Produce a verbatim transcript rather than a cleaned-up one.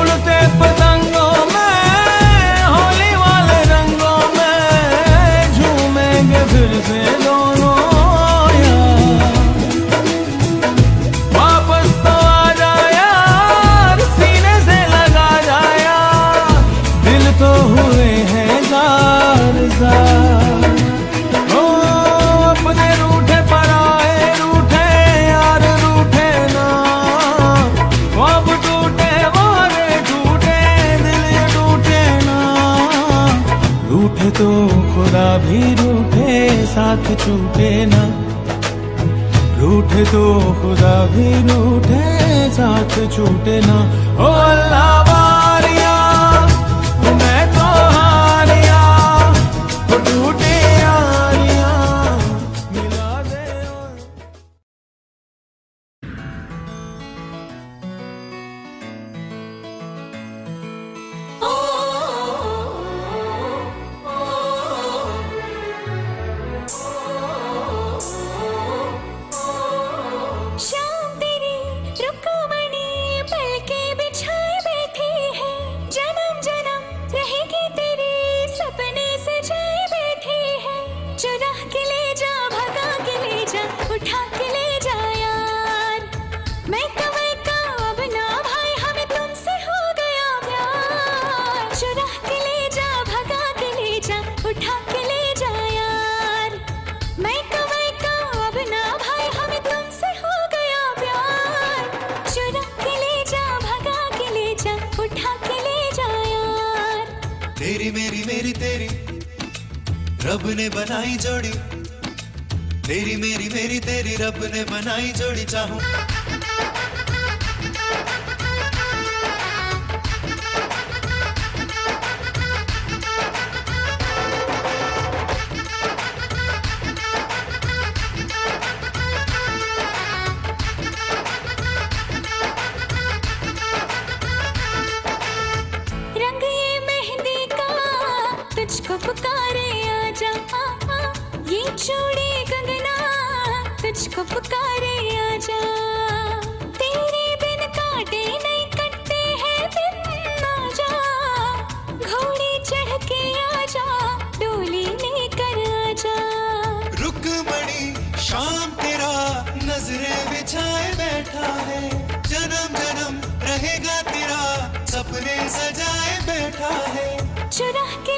उड़ते पतंगों में, होली वाले रंगों में झूमेंगे फिर से दोनों यार। वापस तो आ जा यार, सीने से लगा जा यार, दिल तो हुए हैं जार जार। ओ अपने रूठे पराए रूठे यार रूठे ना, ख्वाब टूटे वारे टूटे दिल ये टूटे ना। रूठे तो खुदा भी रूठे साथ छूटे ना, रूठे तो खुदा भी रूठे साथ छूटे ना। ओ अल्लाह वारिया मैं तो हारिया, वो टूटे यारियां मिला दे। शाम तेरी रुकमणी पलके बिछाए बैठी है, जन्म जन्म रहेगी तेरी सपने सजाए बैठी है। चुरा के ले जा भगा के ले जा उठा के ले जा यार, मैं कवई का अब ना भाई हमें तुमसे हो गया प्यार। चुरा के ले जा भगा के ले जा उठा के ले जा यार, मैं कवई का अब ना भाई हमें तुमसे हो गया प्यार। चुरा के ले जा भगा के ले जा उठा के ले जा यार। तेरी मेरी मेरी तेरी रब ने बनाई जोड़ी, तेरी मेरी मेरी तेरी रब ने बनाई जोड़ी। चाहूं रंग ये मेहंदी का तुझको पुकारे आजा, ये चूड़ी कंगना तुझको पुकारे आजा। तेरे बिन काटे नहीं कटते हैं दिन आजा, घोड़ी चढ़ के आजा डोली लेकर आजा। रुकमणी शाम तेरा नजरें बिछाए बैठा है, जन्म जन्म रहेगा तेरा सपने सजाए बैठा है। चुरा के